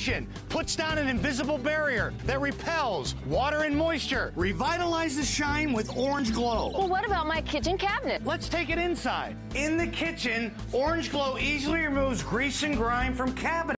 insulation, puts down an invisible barrier that repels water and moisture, revitalizes shine with Orange Glow. Well, what about my kitchen cabinet? Let's take it inside. In the kitchen, Orange Glow easily removes grease and grime from cabinets.